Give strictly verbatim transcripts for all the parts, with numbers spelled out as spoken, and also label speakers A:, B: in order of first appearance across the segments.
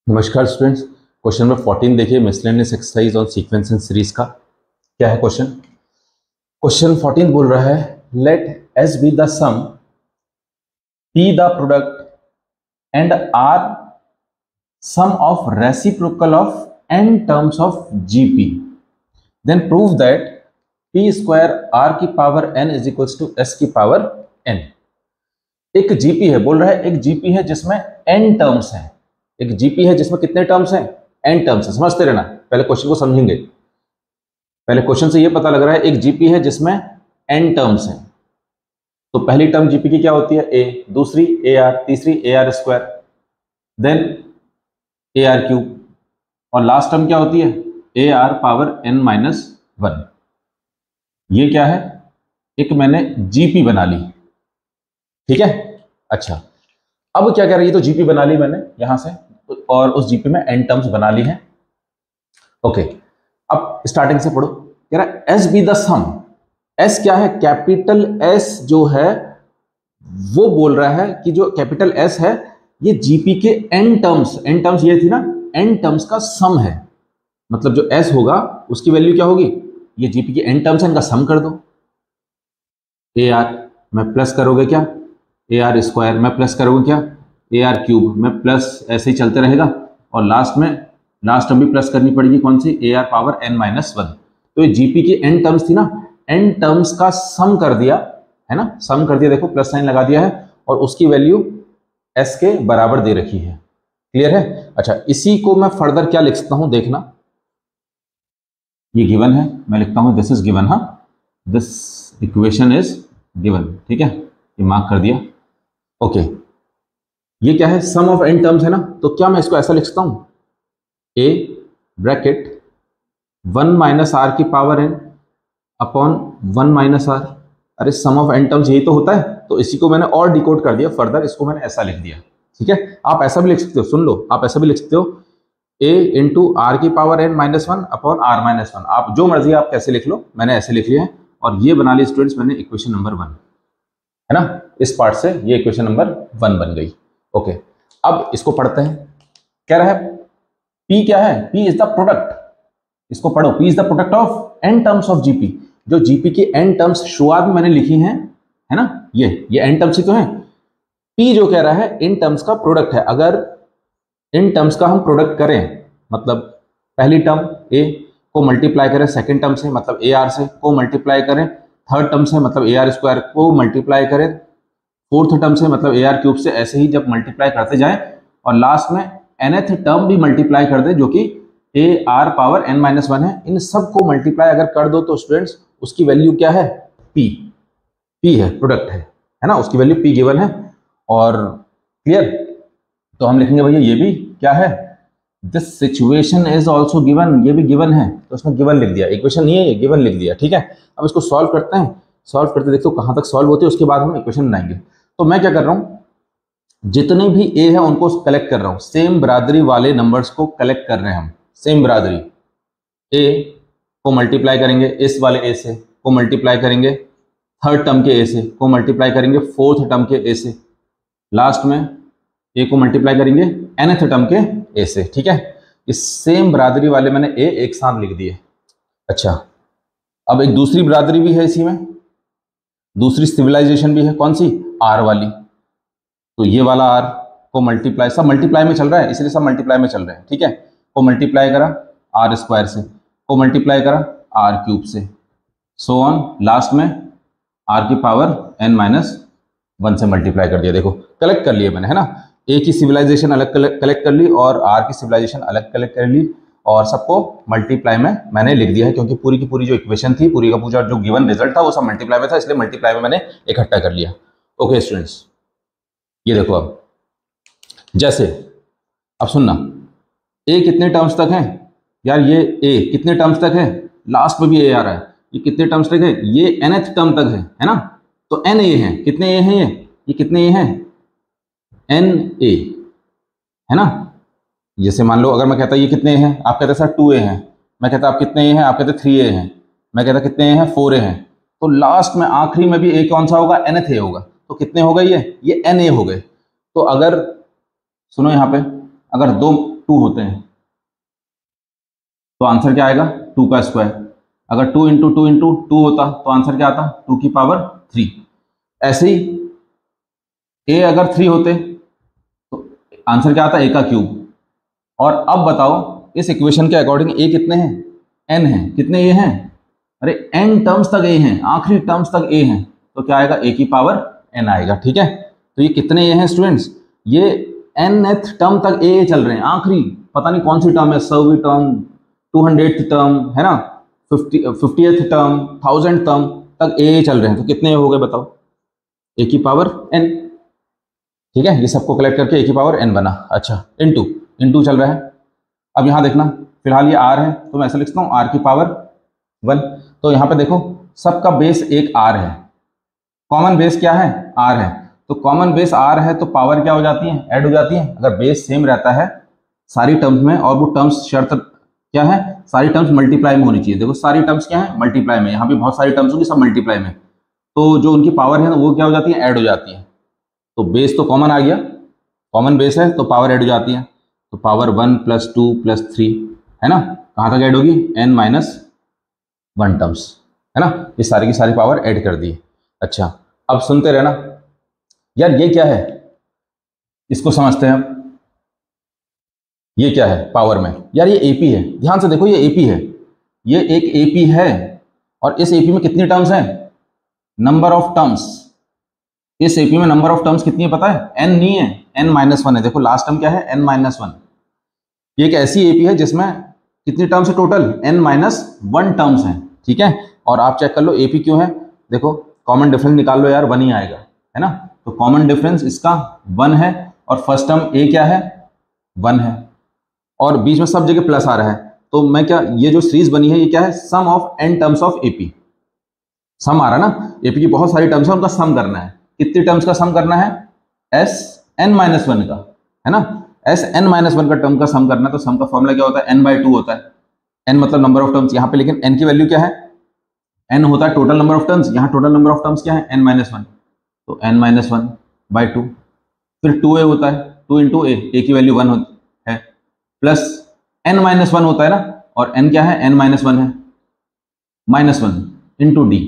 A: नमस्कार students, question number fourteen देखिए, miscellaneous exercise on sequence and series का क्या है क्वेश्चन। क्वेश्चन फोर्टीन बोल रहा है let S be the sum, P the product and R sum of reciprocal of N terms of GP, then prove that P square are की power N is equals to S की power N. एक GP है, बोल रहा है एक GP है जिसमें एन टर्म्स हैं। एक जीपी है जिसमें कितने टर्म्स हैं? एन टर्म्स है। समझते रहना, पहले क्वेश्चन को समझेंगे। पहले क्वेश्चन से ये पता लग रहा है एक जीपी है जिसमें एन टर्म्स हैं। तो पहली टर्म जीपी की क्या होती है? ए, दूसरी ए आर, तीसरी A are square, then A are cube, और लास्ट टर्म क्या होती है? A are power N minus one. ये क्या है? एक मैंने जीपी बना ली, ठीक है। अच्छा, अब क्या कह रही है? तो जीपी बना ली मैंने यहां से, और उस जीपी में एन टर्म्स बना ली हैं। ओके, अब स्टार्टिंग से पढ़ो। कह रहा है S be the sum. S क्या है? कैपिटल एस जो है वो बोल रहा है कि जो कैपिटल एस है ये जीपी के एन टर्म्स, एन टर्म्स ये थी ना, एन टर्म्स का सम है। मतलब जो एस होगा उसकी वैल्यू क्या होगी? ये जीपी के एन टर्म्स है, इनका सम कर दो। ए आर में प्लस करोगे क्या? ए आर स्क्वायर में प्लस करोगे क्या? ए आर क्यूब में प्लस, ऐसे ही चलते रहेगा। और लास्ट में लास्ट टर्म भी प्लस करनी पड़ेगी, कौन सी? A are power N minus one. तो ये जीपी की एन टर्म्स थी ना, एन टर्म्स का सम कर दिया है ना, सम कर दिया। देखो प्लस साइन लगा दिया है, और उसकी वैल्यू एस के बराबर दे रखी है। क्लियर है? अच्छा, इसी को मैं फर्दर क्या लिख सकता हूं, देखना। ये गिवन है, मैं लिखता हूं दिस इज गिवन। हाँ, दिस इक्वेशन इज गिवन, ठीक है, ये मार्क कर दिया। ओके, ये क्या है? सम ऑफ एन टर्म्स है ना, तो क्या मैं इसको ऐसा लिख सकता हूं? A bracket one minus r की power n upon one minus r. अरे सम ऑफ एन टर्म्स यही तो होता है, तो इसी को मैंने और डिकोड कर दिया फर्दर, इसको मैंने ऐसा लिख दिया, ठीक है। आप ऐसा भी लिख सकते हो, सुन लो, आप ऐसा भी लिख सकते हो, ए इंटू आर की power N minus one upon r minus one. आप जो मर्जी आप कैसे लिख लो, मैंने ऐसे लिख लिया है, और ये बना ली स्टूडेंट्स मैंने इक्वेशन नंबर वन, है ना। इस पार्ट से ये इक्वेशन नंबर वन बन गई। ओके, अब इसको पढ़ते हैं। कह रहा है P क्या है? P is the product. इसको पढ़ो, P is the product of n terms of GP. जो जीपी की n टर्म्स शुरुआत में मैंने लिखी हैं, है ना, ये ये n टर्म्स ही तो हैं। P जो कह रहा है इन टर्म्स का प्रोडक्ट है। अगर इन टर्म्स का हम प्रोडक्ट करें, मतलब पहली टर्म a को मल्टीप्लाई करें सेकेंड टर्म से, मतलब ए आर से, को मल्टीप्लाई करें थर्ड टर्म से, मतलब ए आर स्क्वायर, को मल्टीप्लाई करें फोर्थ टर्म से, मतलब ए आर क्यूब से, ऐसे ही जब मल्टीप्लाई करते जाएं, और लास्ट में nth टर्म भी मल्टीप्लाई कर दे जो कि a are power N minus one है। इन सब को मल्टीप्लाई अगर कर दो तो स्टूडेंट्स उसकी वैल्यू क्या है? P। P है, प्रोडक्ट है, है ना, उसकी वैल्यू P गिवन है। और क्लियर? तो हम लिखेंगे भैया ये भी क्या है? This situation is also given, ये भी गिवन है, तो उसमें गिवन लिख दिया। इक्वेशन नहीं है ये, गिवन लिख दिया, ठीक है। अब इसको सॉल्व करते हैं। सॉल्व करते देखो कहां तक सॉल्व होते हैं, उसके बाद हम इक्वेशन बनाएंगे। तो मैं क्या कर रहा हूं, जितने भी ए है उनको कलेक्ट कर रहा हूं, सेम बरादरी वाले नंबर्स को कलेक्ट कर रहे हैं हम। सेम बरादरी ए को मल्टीप्लाई करेंगे इस वाले ए से, को मल्टीप्लाई करेंगे थर्ड टर्म के ए से, को मल्टीप्लाई करेंगे फोर्थ टर्म के ए से, लास्ट में ए को मल्टीप्लाई करेंगे nth टर्म के ए से, ठीक है। इस सेम बरादरी वाले मैंने ए एक साथ लिख दिए। अच्छा, अब एक दूसरी बरादरी भी है इसी में, दूसरी सिविलाइजेशन भी है, कौन सी? आर वाली। तो ये वाला आर को मल्टीप्लाई, सब मल्टीप्लाई में चल रहा है इसलिए सब मल्टीप्लाई में चल रहे हैं, ठीक है। को मल्टीप्लाई करा आर स्क्वायर से, को मल्टीप्लाई करा आर क्यूब से, सो ऑन, लास्ट में आर की पावर एन माइनस वन से मल्टीप्लाई कर दिया। देखो कलेक्ट कर लिए मैंने, है ना। ए की सिविलाइजेशन अलग कलेक्ट कर ली और आर की सिविलाइजेशन अलग कलेक्ट कर ली, और सबको मल्टीप्लाई में मैंने लिख दिया है, क्योंकि पूरी की पूरी जो इक्वेशन थी, पूरी का पूरा जो गिवन रिजल्ट था वो सब मल्टीप्लाई में था, इसलिए मल्टीप्लाई में मैंने इकट्ठा कर लिया। ओके स्टूडेंट्स, ये देखो अब जैसे, अब सुनना, ए कितने टर्म्स तक है यार? ये ए कितने टर्म्स तक है? लास्ट में भी ए आ रहा है, ये कितने टर्म्स तक है? ये nth टर्म तक है, है ना। तो एन ए है, कितने ए हैं ये? ये कितने ए हैं? एन ए, है ना। जैसे मान लो अगर मैं कहता ये कितने हैं, आप कहते सर टू ए हैं, मैं कहता आप कितने ए हैं, आप कहते थ्री ए हैं, मैं कहता कितने ए हैं? फोर ए हैं। तो लास्ट में आखिरी में भी ए कौन सा होगा? nth ए होगा। तो कितने हो गए ये? ये एन ए हो गए। तो अगर सुनो यहाँ पे, अगर दो टू होते हैं तो आंसर क्या आएगा, टू का स्क्वायर। अगर two into two into two होता तो आंसर क्या आता, टू की पावर थ्री। ऐसे ही ए अगर थ्री होते तो आंसर क्या आता, ए का क्यूब। और अब बताओ इस इक्वेशन के अकॉर्डिंग ए कितने हैं, एन है। कितने ए हैं, अरे एन टर्म्स तक ए हैं, आखिरी टर्म्स तक ए हैं, तो क्या आएगा, ए की पावर एन आएगा। ठीक है, तो ये कितने ए हैं स्टूडेंट्स, ये एनथ टर्म तक ए चल रहे हैं, आखिरी पता नहीं कौन सी टर्म है, सौवीं टर्म, टू हंड्रेड टर्म है ना, fifty fiftieth term, thousand term तक ए चल रहे हैं। तो कितने हो गए बताओ, ए की पावर एन। ठीक है, ये सबको कलेक्ट करके ए की पावर एन बना। अच्छा, इनटू इनटू चल रहा है। अब यहाँ देखना, फिलहाल ये आर है तो मैं ऐसा लिखता हूँ आर की पावर वन। तो यहाँ पे देखो सबका बेस एक आर है, कॉमन बेस क्या है, आर है। तो कॉमन बेस आर है तो पावर क्या हो जाती है, ऐड हो जाती है। अगर बेस सेम रहता है सारी टर्म्स में, और वो टर्म्स शर्त क्या है, सारी टर्म्स मल्टीप्लाई में होनी चाहिए। देखो सारी टर्म्स क्या है, मल्टीप्लाई में। यहाँ भी बहुत सारी टर्म्स होंगी, सब मल्टीप्लाई में, तो जो उनकी पावर है वो क्या हो जाती है, ऐड हो जाती है। तो बेस तो कॉमन आ गया, कॉमन बेस है तो पावर ऐड हो जाती है। तो power one plus two plus three है ना, कहाँ तक ऐड होगी, एन माइनस वन टर्म्स है ना, ये सारी की सारी पावर ऐड कर दी। अच्छा, अब सुनते रहना यार, ये क्या है, इसको समझते हैं हम। ये क्या है पावर में, यार ये एपी है, ध्यान से देखो ये एपी है, ये एक एपी है। और इस एपी में कितनी टर्म्स हैं, नंबर ऑफ टर्म्स। इस एपी में नंबर ऑफ टर्म्स कितनी है पता है, एन नहीं है, एन माइनस वन है। देखो लास्ट टर्म क्या है, एन माइनस वन। ये एक ऐसी एपी है जिसमें कितनी टर्म्स है total, n minus one terms हैं। ठीक है, और आप चेक कर लो एपी क्यों है, देखो कॉमन डिफरेंस निकाल लो यार, वन ही आएगा है ना। तो कॉमन डिफरेंस इसका वन है, और फर्स्ट टर्म ए क्या है, वन है, और बीच में सब जगह प्लस आ रहा है। तो मैं क्या, ये जो सीरीज बनी है ये क्या है, sum of N terms of AP. Sum आ रहा है ना, एपी की बहुत सारी टर्म्स है, उनका सम करना है। कितनी टर्म्स का सम करना है, एस एन माइनस वन का है ना, एस एन माइनस वन का टर्म का सम करना है। तो सम का फॉर्मूला क्या होता है, एन बाई टू होता है। एन मतलब नंबर ऑफ टर्म्स यहाँ पे, लेकिन एन की वैल्यू क्या है, एन होता है टोटल नंबर ऑफ टर्म्स, यहाँ टोटल नंबर ऑफ टर्म्स क्या है, एन माइनस वन। तो n minus one by two, फिर टू ए होता है, टू इंटू ए, ए की वैल्यू वन होती है, प्लस एन माइनस वन होता है ना, और एन क्या है, एन माइनस वन है, माइनस वन इंटू डी।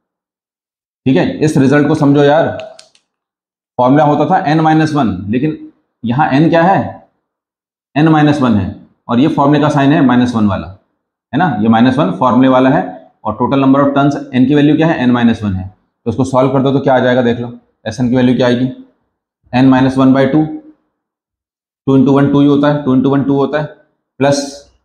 A: ठीक है, इस रिजल्ट को समझो यार, फॉर्मूला होता था एन माइनस वन, लेकिन यहाँ एन क्या है, एन माइनस वन है, और ये फॉर्मूले का साइन है माइनस वन वाला है ना, ये माइनस वन फॉर्मूले वाला है, और total number of turns n की वैल्यू क्या है, एन माइनस वन है। तो उसको सॉल्व कर दो तो क्या आ जाएगा, देख लो एस एन की वैल्यू क्या आएगी, n minus one by two, two into one two ही होता है, टू इंटू वन टू होता है, plus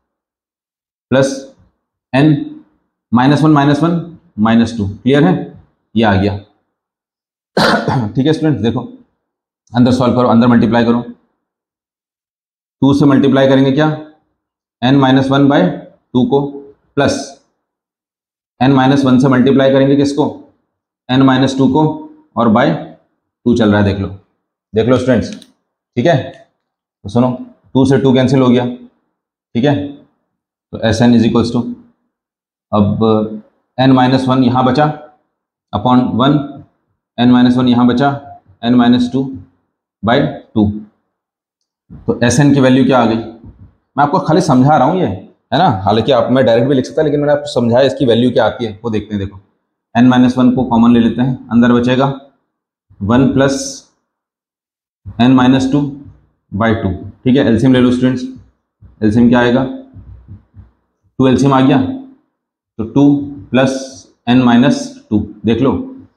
A: plus n minus one minus one minus two. Clear है, ये आ गया। ठीक है स्टूडेंट्स, देखो अंदर सॉल्व करो, अंदर मल्टीप्लाई करो, टू से मल्टीप्लाई करेंगे क्या, n minus one by two को, प्लस एन माइनस वन से मल्टीप्लाई करेंगे किसको, एन माइनस टू को, और बाय टू चल रहा है, देख लो देख लो स्टूडेंट्स। ठीक है, तो सुनो, टू से टू कैंसिल हो गया। ठीक है, तो s n is equals to, अब एन माइनस वन यहाँ बचा upon one, n minus one यहाँ बचा, n minus two by two. तो एस एन की वैल्यू क्या आ गई, मैं आपको खाली समझा रहा हूँ ये है ना, हालांकि आप मैं डायरेक्ट भी लिख सकता, लेकिन मैंने आपको समझाया इसकी वैल्यू क्या आती है वो देखते हैं। देखो एन माइनस वन को कॉमन ले लेते हैं, अंदर बचेगा one plus n minus two by two. ठीक है, एलसीएम ले लो स्टूडेंट्स, एलसीएम क्या आएगा, टू एलसीएम आ गया, तो two plus n minus two, देख लो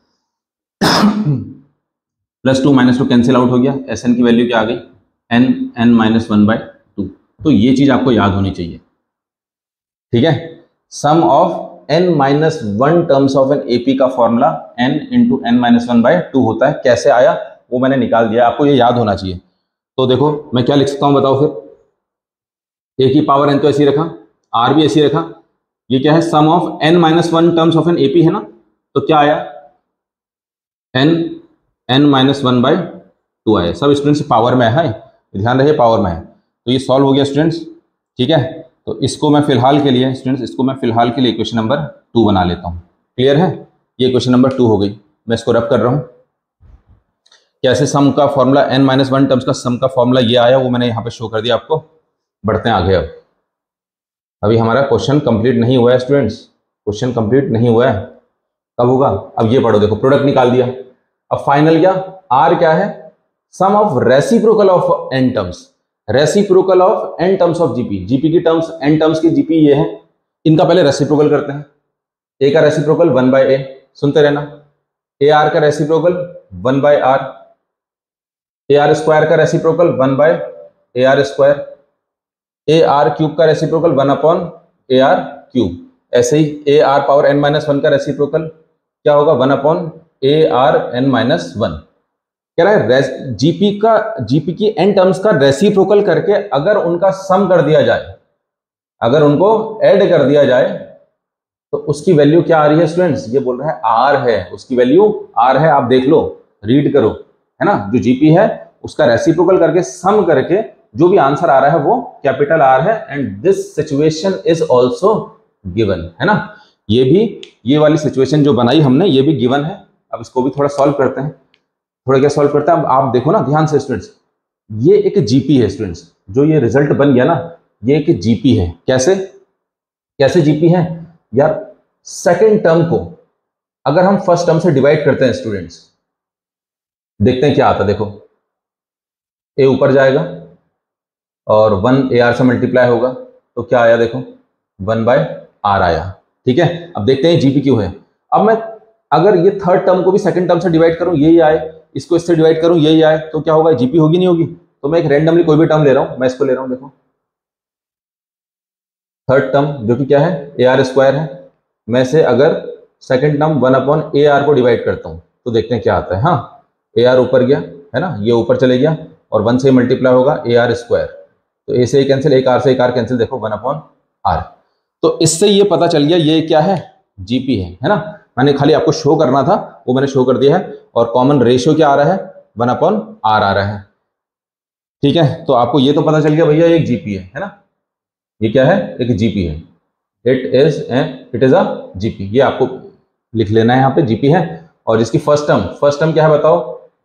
A: plus two minus two cancel out हो गया, एस एन की वैल्यू क्या आ गई, n n minus one by two. तो ये चीज आपको याद होनी चाहिए। ठीक है, sum of n minus one terms of an AP का formula n into n minus one by two होता है। कैसे आया वो मैंने निकाल दिया, आपको ये याद होना चाहिए। तो देखो मैं क्या लिख सकता हूं बताओ फिर, ए की पावर एन तो ऐसी रखा, आर भी ऐसी रखा, ये क्या है, sum of n minus one terms of an AP है ना, तो क्या आया, n n minus one by two आया। सब स्टूडेंट्स पावर में है, ध्यान रहे पावर में है। तो ये सॉल्व हो गया स्टूडेंट्स। ठीक है, तो इसको मैं फिलहाल के लिए स्टूडेंट्स इसको मैं फिलहाल के लिए क्वेश्चन नंबर टू बना लेता हूँ। क्लियर है, ये क्वेश्चन नंबर टू हो गई। मैं इसको रब कर रहा हूँ, कैसे सम का formula n minus one terms का सम का फॉर्मूला ये आया वो मैंने यहाँ पे शो कर दिया आपको। बढ़ते हैं आगे। अब अभी हमारा क्वेश्चन कंप्लीट नहीं हुआ है स्टूडेंट्स, क्वेश्चन कंप्लीट नहीं हुआ है, कब होगा? अब ये पढ़ो, देखो प्रोडक्ट निकाल दिया। अब फाइनल क्या, आर क्या है? Sum of reciprocal of N terms, reciprocal of N terms of GP, GP की टर्म्स, एन टर्म्स की जीपी ये है, इनका पहले रेसिप्रोकल करते हैं। ए का रेसिप्रोकल वन बाय ए, सुनते रहना, ए आर का reciprocal one by r, a are square का reciprocal one by a are square, a are cube का reciprocal one upon a are cube, ऐसे ही a are power N minus one का reciprocal क्या होगा? One upon a r n minus one. कह रहा है जीपी का, जीपी की एन टर्म्स का रेसिप्रोकल करके अगर उनका सम कर दिया जाए, अगर उनको ऐड कर दिया जाए तो उसकी वैल्यू क्या आ रही है स्टूडेंट्स? ये बोल रहा है आर है, उसकी वैल्यू आर है। आप देख लो, रीड करो, है ना, जो जीपी है उसका रेसिप्रोकल करके सम करके जो भी आंसर आ रहा है वो कैपिटल आर है। And this situation is also given, है ना, ये भी, ये वाली सिचुएशन जो बनाई हमने ये भी गिवन है। अब इसको भी थोड़ा सॉल्व करते हैं, थोड़ा क्या सॉल्व करते हैं। अब आप देखो ना ध्यान से स्टूडेंट्स, ये एक जीपी है स्टूडेंट्स, जो ये रिजल्ट बन गया ना, ये एक जीपी है। कैसे कैसे जीपी है यार? सेकंड टर्म को अगर हम फर्स्ट टर्म से डिवाइड करते हैं स्टूडेंट्स, देखते हैं क्या आता है। देखो, ए ऊपर जाएगा और वन ए आर से मल्टीप्लाई होगा, तो क्या आया? देखो वन बाय आर आया, ठीक है। अब देखते हैं जीपी क्यों है। अब मैं अगर ये थर्ड टर्म को भी सेकंड टर्म से डिवाइड करूं, यही आए, इसको इससे डिवाइड करूं, यही आए, तो क्या होगा? जीपी होगी नहीं होगी? तो मैं एक रैंडमली कोई भी टर्म ले रहा हूं, मैं इसको ले रहा हूं, देखो थर्ड टर्म जो कि क्या है? ए आर स्क्वायर है। मैं से अगर second term one upon a r को डिवाइड करता हूं तो देखते हैं क्या आता है। हाँ, ए आर ऊपर गया, है ना, ये ऊपर चले गया और वन से मल्टीप्लाई होगा ए आर स्क्वायर, तो ए से कैंसिल, एक आर से एक आर कैंसिल, देखो वन अपॉन आर। तो इससे ये पता चल गया ये क्या है? जीपी है, है ना। मैंने खाली आपको शो करना था, वो मैंने शो कर दिया है। और कॉमन रेशियो क्या आ रहा है? वन अपॉन आर आ रहा है, ठीक है। तो आपको ये तो पता चल गया भैया एक जीपी है, है ना, ये क्या है? एक जीपी है, it is it is a GP, ये आपको लिख लेना है यहाँ पे, जीपी है। और इसकी फर्स्ट टर्म, फर्स्ट टर्म क्या है बताओ?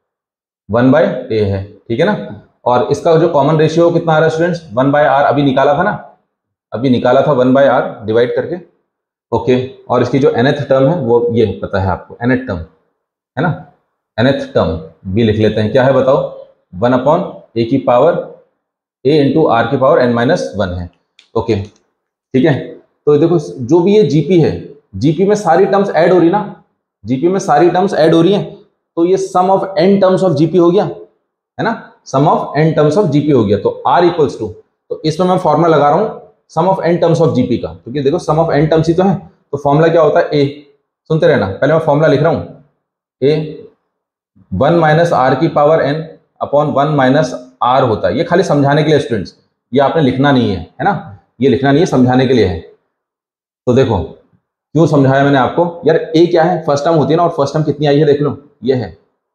A: वन बाय ए है, ठीक है ना। और इसका जो कॉमन रेशियो कितना आ रहा है स्टूडेंट्स? वन बाय आर, अभी निकाला था ना, अभी निकाला था वन बाय आर डिवाइड करके, ओके। और इसकी जो एनथ टर्म है वो ये पता है आपको, एनथ टर्म, है ना, एनथ टर्म भी लिख लेते हैं, क्या है बताओ? वन अपॉन ए की पावर ए इंटू आर की पावर एन माइनस वन है, ओके, ठीक है। तो देखो जो भी ये जीपी है, जीपी में सारी टर्म्स ऐड हो रही ना, जीपी में सारी टर्म्स ऐड हो रही हैं, तो ये sum of N terms of GP हो गया, है ना, sum of N terms of GP हो गया। तो आर इक्वल्स टू, तो इसमें मैं फॉर्मूला लगा रहा हूं sum of N terms of GP का, क्योंकि देखो सम ऑफ एन टर्म्स ही तो है, तो फॉर्मूला क्या होता है? ए, सुनते रहना, पहले मैं फॉर्मूला लिख रहा हूं, ए वन माइनस आर की power n upon one minus r होता है। ये खाली समझाने के लिए स्टूडेंट्स, ये आपने लिखना नहीं है, है ना, ये लिखना नहीं है, समझाने के लिए है। तो देखो क्यों समझाया मैंने आपको यार, ए क्या है? फर्स्ट टर्म होती है ना, और फर्स्ट टर्म कितनी आई है देख लो, ये है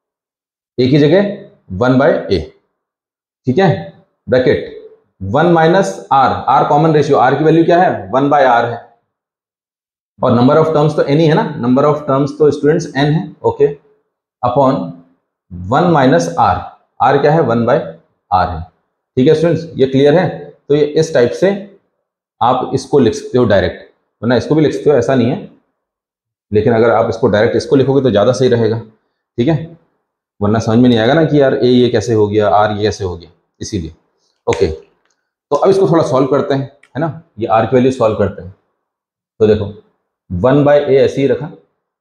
A: ए की जगह वन बाय ए, ठीक है, bracket one minus r, r common ratio, r की वैल्यू क्या है? वन बाय आर है। और नंबर ऑफ टर्म्स तो एन ही है ना, नंबर ऑफ टर्म्स तो स्टूडेंट्स एन है, okay, upon one minus r, r क्या है? वन बाय आर है, ठीक है स्टूडेंट्स, ये क्लियर है। तो ये इस टाइप से आप इसको लिख सकते हो डायरेक्ट, वरना इसको भी लिख सकते हो, ऐसा नहीं है, लेकिन अगर आप इसको डायरेक्ट इसको लिखोगे तो ज़्यादा सही रहेगा, ठीक है, वरना समझ में नहीं आएगा ना कि यार ए ये कैसे हो गया, आर ये कैसे हो गया, इसीलिए, ओके। तो अब इसको थोड़ा सॉल्व करते हैं, है ना, ये आर की वैल्यू सॉल्व करते हैं। तो देखो वन बाय ए ऐसे ही रखा,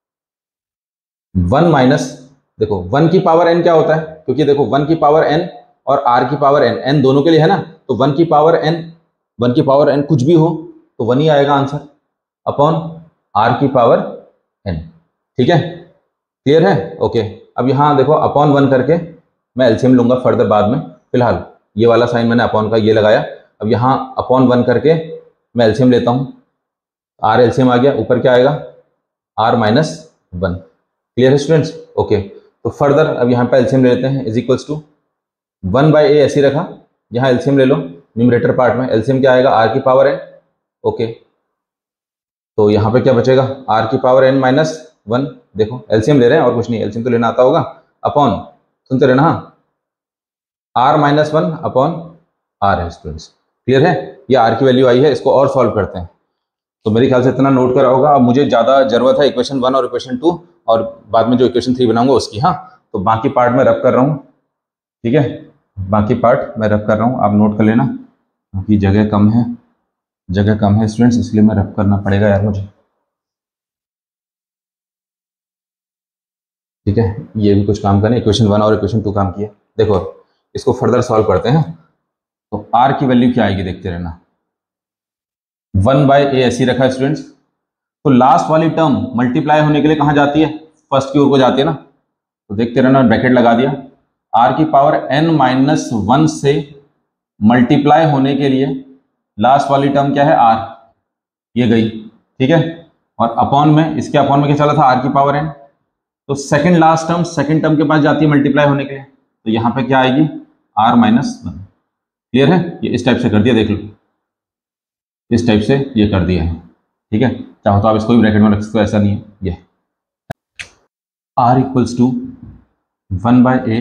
A: वन माइनस, देखो वन की पावर एन क्या होता है? क्योंकि देखो वन की पावर एन और आर की पावर एन, एन दोनों के लिए है ना, तो वन की पावर एन, वन की पावर एन कुछ भी हो तो वन ही आएगा आंसर, अपॉन आर की पावर एन, ठीक है, क्लियर है, ओके। अब यहाँ देखो अपॉन वन करके मैं एलसीएम लूंगा फर्दर बाद में, फिलहाल ये वाला साइन मैंने अपॉन का ये लगाया। अब यहाँ अपॉन वन करके मैं एलसीएम लेता हूँ, आर एलसीएम आ गया, ऊपर क्या आएगा? आर माइनस वन, क्लियर है स्टूडेंट्स, ओके। तो फर्दर अब यहाँ पे एलसीएम ले लेते हैं, is equals to one by a ऐसे रखा, यहाँ एलसीएम ले लो न्यूमरेटर पार्ट में, एलसीएम क्या आएगा? आर की पावर एन, ओके। तो यहाँ पे क्या बचेगा? आर की पावर एन माइनस वन, देखो एलसीएम ले रहे हैं और कुछ नहीं, एलसीएम तो लेना आता होगा, अपॉन, सुनते रहना, हाँ, r minus one upon r है स्टूडेंट्स, क्लियर है? ये आर की वैल्यू आई है, इसको और सॉल्व करते हैं। तो मेरे ख्याल से इतना नोट करा होगा। अब मुझे ज़्यादा जरूरत है इक्वेशन वन और इक्वेशन टू और बाद में जो इक्वेशन थ्री बनाऊंगा उसकी। हाँ, तो बाकी पार्ट मैं रब कर रहा हूँ, ठीक है, बाकी पार्ट मैं रब कर रहा हूँ, आप नोट कर लेना, क्योंकि जगह कम है, जगह कम है स्टूडेंट्स, इसलिए मैं रब करना पड़ेगा यार मुझे, ठीक है। ये भी कुछ काम करें, इक्वेशन वन और इक्वेशन टू काम किया। देखो इसको फर्दर सॉल्व करते हैं। तो आर की वैल्यू क्या आएगी देखते रहना। वन बाय ए ऐसी रखा है स्टूडेंट्स। तो लास्ट वाली टर्म मल्टीप्लाई होने के लिए कहाँ जाती है? फर्स्ट की ओर को जाती है ना। तो देखते रहना, ब्रैकेट लगा दिया। आर की पावर एन माइनस वन से मल्टीप्लाई होने के लिए लास्ट वाली टर्म क्या है? आर, ये गई, ठीक है। और अपॉन में, इसके अपॉन में क्या चला था? आर की पावर एन। तो second last term second term के पास जाती है मल्टीप्लाई होने के लिए, तो यहाँ पे क्या आएगी? Are minus one. क्लियर है? ये इस टाइप से कर दिया, देख लो, इस टाइप से ये कर दिया है, ठीक है। चाहो तो आप इसको भी ब्रैकेट में रख सकते हो, ऐसा नहीं है। ये r equals to one by a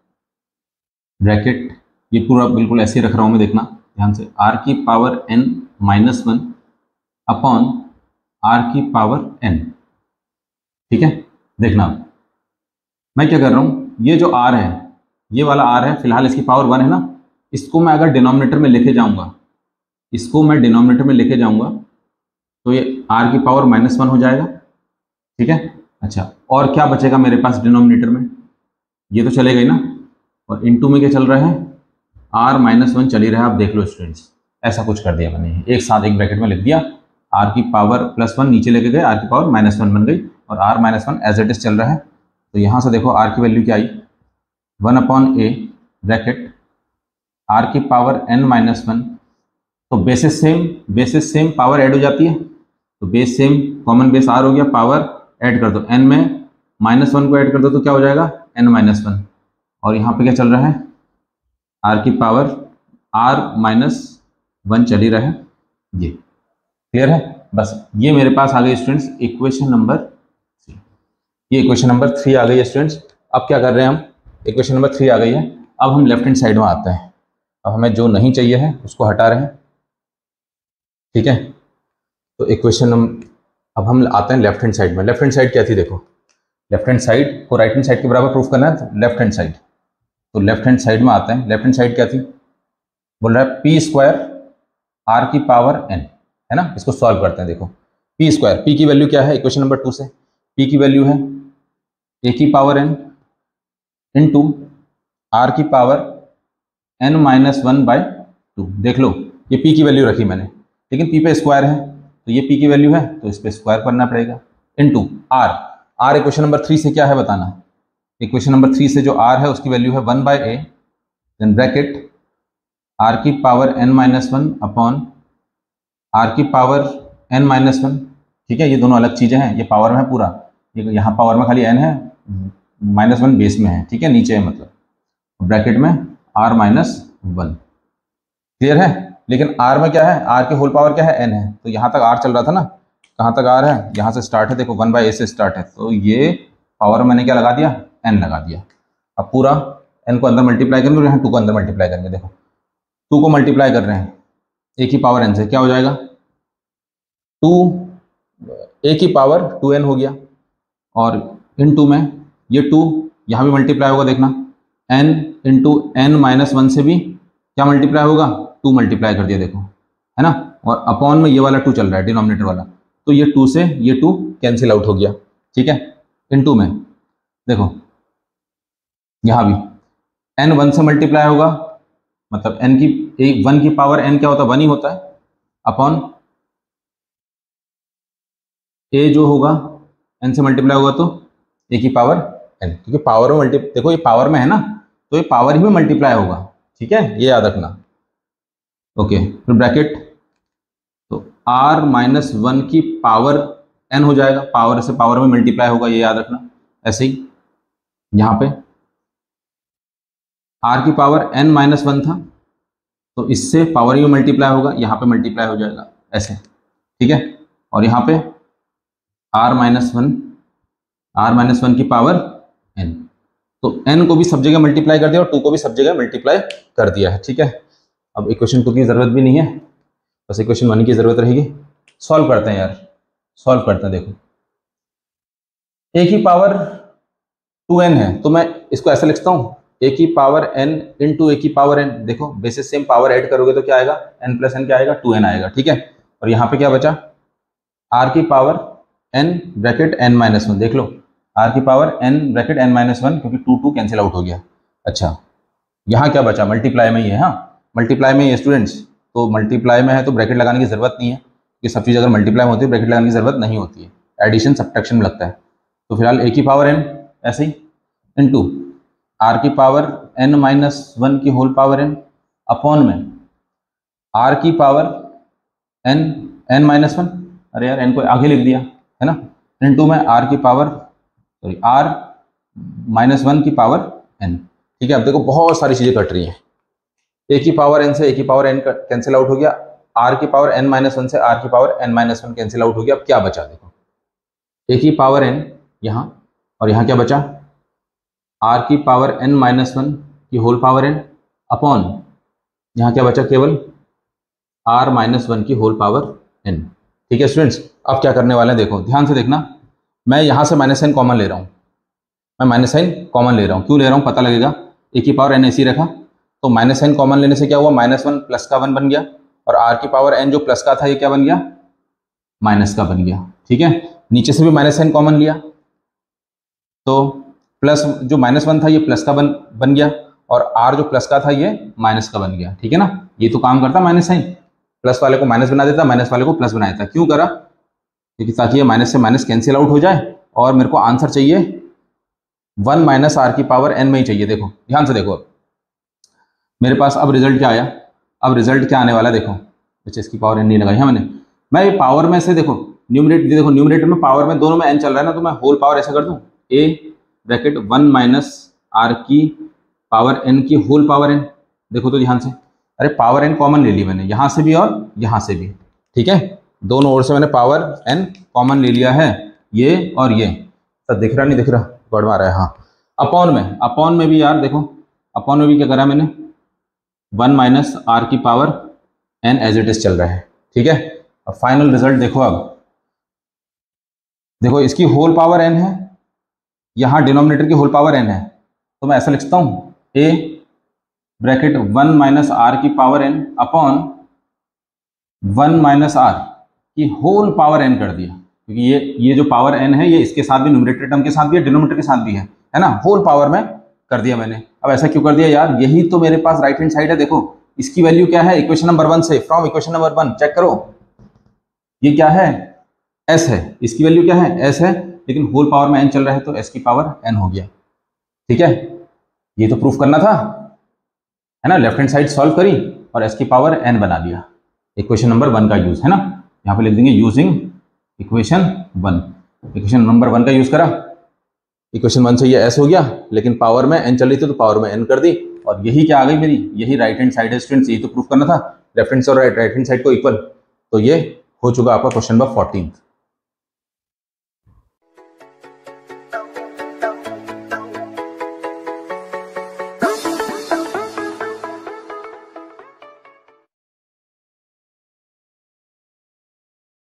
A: bracket, ये पूरा बिल्कुल ऐसे रख रहा हूं मैं, देखना ध्यान से, आर की power N minus one upon r की पावर एन, ठीक है। देखना मैं क्या कर रहा हूं, ये जो आर है, ये वाला आर है, फिलहाल इसकी पावर वन है ना, इसको मैं अगर डिनोमिनेटर में लेके जाऊंगा, इसको मैं डिनोमिनेटर में लेके जाऊंगा तो ये आर की पावर माइनस वन हो जाएगा, ठीक है। अच्छा, और क्या बचेगा मेरे पास डिनोमिनेटर में? ये तो चले गई ना, और इनटू में क्या चल रहा है? आर माइनस वन चल ही रहा है। आप देख लो स्टूडेंट्स, ऐसा कुछ कर दिया मैंने, एक साथ एक ब्रैकेट में लिख दिया, आर की पावर प्लस वन नीचे लेके गए, आर की पावर माइनस वन बन गई, और r minus one as it is चल रहा है। तो यहाँ से देखो आर की वैल्यू क्या आई? One upon a bracket r की पावर एन माइनस वन। तो basis same, basis same, power add हो जाती है, तो base same, common base r हो गया, पावर ऐड कर दो, एन में माइनस वन को ऐड कर दो तो क्या हो जाएगा? N minus one. और यहाँ पे क्या चल रहा है? आर की पावर आर माइनस वन चल ही रहा है, ये क्लियर है। बस ये मेरे पास आ गई स्टूडेंट्स इक्वेशन नंबर थ्री, ये इक्वेशन नंबर थ्री आ गई है स्टूडेंट्स। अब क्या कर रहे हैं हम? इक्वेशन नंबर थ्री आ गई है, अब हम लेफ्ट हैंड साइड में आते हैं। अब हमें जो नहीं चाहिए है उसको हटा रहे हैं, ठीक है। तो इक्वेशन अब हम आते हैं लेफ्ट हैंड साइड में। लेफ्ट हैंड साइड क्या थी? देखो, लेफ्ट हैंड साइड को राइट हैंड साइड के बराबर प्रूफ करना है, तो लेफ्ट हैंड साइड, तो लेफ्ट हैंड साइड में आते हैं। लेफ्ट हैंड साइड क्या थी? बोल रहा है पी स्क्वायर आर की पावर एन, है ना। इसको सॉल्व करते हैं। देखो पी स्क्वायर, पी की वैल्यू क्या है इक्वेशन नंबर टू से? पी की वैल्यू है ए की पावर एन इंटू आर की power N minus one by two. देख लो ये पी की वैल्यू रखी मैंने, लेकिन पी पे स्क्वायर है, तो ये पी की वैल्यू है तो इस पे स्क्वायर करना पड़ेगा, into r. R equation number three से क्या है बताना। इक्वेशन नंबर थ्री से जो आर है उसकी वैल्यू है one by a, then bracket r की power N minus one upon r की पावर एन माइनस वन, ठीक है। ये दोनों अलग चीज़ें हैं, ये पावर में है पूरा, ये यहाँ पावर में खाली एन है, माइनस वन बेस में है, ठीक है, नीचे है मतलब, ब्रैकेट में आर माइनस वन। क्लियर है? लेकिन आर में क्या है? आर के होल पावर क्या है? एन है। तो यहाँ तक आर चल रहा था ना, कहाँ तक आर है? यहाँ से स्टार्ट है, देखो वन बाई ए से स्टार्ट है, तो ये पावर मैंने क्या लगा दिया? एन लगा दिया। अब पूरा एन को अंदर मल्टीप्लाई करेंगे और यहाँ टू को अंदर मल्टीप्लाई करेंगे। देखो टू को मल्टीप्लाई कर रहे हैं ए की पावर एन से, क्या हो जाएगा? टू ए की पावर टू एन हो गया, और इन टू में ये टू यहाँ भी मल्टीप्लाई होगा, देखना n into n minus one से भी क्या मल्टीप्लाई होगा? टू मल्टीप्लाई कर दिया, देखो है ना। और अपॉन में ये वाला टू चल रहा है, डिनोमिनेटर वाला, तो ये टू से ये टू कैंसिल आउट हो गया, ठीक है। इन टू में देखो यहाँ भी एन वन से मल्टीप्लाई होगा, मतलब एन की एक वन की पावर एन क्या होता है? वन ही होता है, अपॉन ए जो होगा एन से मल्टीप्लाई होगा तो ए की पावर एन, क्योंकि पावर में मल्टी, देखो ये पावर में है ना, तो ये पावर ही में मल्टीप्लाई होगा, ठीक है, ये याद रखना। ओके, फिर ब्रैकेट, तो आर माइनस वन की पावर एन हो जाएगा, पावर से पावर में मल्टीप्लाई होगा, ये याद रखना। ऐसे ही यहाँ पे आर की पावर एन माइनस वन था, तो इससे पावर में मल्टीप्लाई होगा, यहाँ पे मल्टीप्लाई हो जाएगा ऐसे, ठीक है। और यहाँ पे r minus one, r minus one की पावर एन, तो एन को भी सब जगह मल्टीप्लाई कर दिया और टू को भी सब जगह मल्टीप्लाई कर दिया है, ठीक है। अब इक्वेशन टू की ज़रूरत भी नहीं है, बस इक्वेशन वन की ज़रूरत रहेगी। सॉल्व करते हैं यार, सॉल्व करते हैं। देखो ए की पावर टू एन है, तो मैं इसको ऐसा लिखता हूँ ए की पावर एन इंटू ए की पावर एन। देखो बेसिस सेम, पावर ऐड करोगे तो क्या आएगा, एन प्लस एन क्या आएगा, टू एन आएगा, ठीक है। और यहाँ पे क्या बचा, आर की power n bracket n minus one. देख लो आर की power n bracket n minus one, क्योंकि टू टू कैंसिल आउट हो गया। अच्छा यहाँ क्या बचा, मल्टीप्लाई में ही है, हाँ मल्टीप्लाई में ही है स्टूडेंट्स, तो मल्टीप्लाई में है तो ब्रैकेट लगाने की जरूरत नहीं है, कि सब चीज़ अगर मल्टीप्लाई में होती है ब्रैकेट लगाने की जरूरत नहीं होती है, एडिशन सब्ट्रैक्शन में लगता है। तो फिलहाल ए की पावर एन ऐसे ही इंटू आर की पावर एन माइनस वन की होल पावर एन अपॉन में आर की power n n minus one, अरे यार एन को आगे लिख दिया है ना, इंटू में आर की power sorry r minus one की पावर एन, ठीक है। अब देखो बहुत सारी चीज़ें कट रही हैं, ए की पावर एन से ए की पावर एन कैंसिल आउट हो गया, आर की पावर एन माइनस वन से आर की power N minus one cancel out हो गया। अब क्या बचा, देखो ए की पावर एन यहाँ, और यहाँ क्या बचा, आर की पावर एन माइनस वन की होल पावर एन अपॉन यहाँ क्या बचा, केवल आर माइनस वन की होल पावर एन, ठीक है स्टूडेंट्स। अब क्या करने वाले हैं, देखो ध्यान से देखना, मैं यहाँ से माइनस साइन कॉमन ले रहा हूँ, मैं माइनस साइन कॉमन ले रहा हूँ, क्यों ले रहा हूँ पता लगेगा। ए की पावर एन ऐसी रखा, तो माइनस साइन कॉमन लेने से क्या हुआ, माइनस वन प्लस का वन बन गया, और आर की पावर एन जो प्लस का था ये क्या बन गया, माइनस का बन गया, ठीक है। नीचे से भी माइनस साइन कॉमन लिया, तो प्लस जो माइनस वन था ये प्लस का बन बन गया, और आर जो प्लस का था ये माइनस का बन गया, ठीक है ना। ये तो काम करता माइनस साइन, प्लस वाले को माइनस बना देता, माइनस वाले को प्लस बना देता। क्यों करा, क्योंकि ताकि ये माइनस से माइनस कैंसिल आउट हो जाए, और मेरे को आंसर चाहिए वन माइनस आर की पावर एन में ही चाहिए। देखो ध्यान से देखो, अब मेरे पास अब रिजल्ट क्या आया, अब रिजल्ट क्या आने वाला है, देखो अच्छा इसकी पावर एन नहीं लगाई है मैंने, मैं ये पावर में से देखो न्यूमरेटर, देखो न्यूमरेटर में पावर में दोनों में एन चल रहा है ना, तो मैं होल पावर ऐसा कर दूं, a bracket one minus r की पावर एन की होल पावर एन। देखो तो ध्यान से, अरे पावर एन कॉमन ले ली मैंने यहाँ से भी और यहाँ से भी, ठीक है, दोनों ओर से मैंने पावर एन कॉमन ले लिया है, ये और ये सब दिख रहा नहीं दिख रहा, बढ़ रहा है, हाँ। अपॉन में, अपॉन में भी यार देखो, अपॉन में भी क्या करा मैंने, वन माइनस आर की power n as it is चल रहा है, ठीक है। अब फाइनल रिजल्ट देखो, अब देखो इसकी होल पावर एन है, यहाँ डिनोमिनेटर की होल पावर एन है, तो मैं ऐसा लिखता हूँ a bracket one minus r की power n upon one minus r की होल पावर एन कर दिया, क्योंकि ये ये जो पावर एन है ये इसके साथ भी, न्यूमरेटर टर्म के साथ भी है, डिनोमिनेटर के साथ भी है, है ना, होल पावर में कर दिया मैंने। अब ऐसा क्यों कर दिया यार, यही तो मेरे पास राइट हैंड साइड है, देखो इसकी वैल्यू क्या है, इक्वेशन नंबर वन से, from equation number one check करो, ये क्या है, एस है, इसकी वैल्यू क्या है, एस है, लेकिन होल पावर में एन चल रहा है, तो एस की पावर एन हो गया, ठीक है। ये तो प्रूफ करना था, है ना, लेफ्ट हैंड साइड सॉल्व करी और एस की पावर एन बना दिया, इक्वेशन नंबर वन का यूज, है ना, यहाँ पे लिख देंगे using equation one, equation number one का यूज करा, इक्वेशन वन से ये एस हो गया, लेकिन पावर में एन चल रही थी तो पावर में एन कर दी, और यही क्या आ गई मेरी, यही राइट हैंड साइड है स्टूडेंट्स, यही तो प्रूफ करना था, लेफ्ट हैंड और राइट हैंड साइड को इक्वल। तो ये हो चुका आपका क्वेश्चन नंबर फोर्टीन।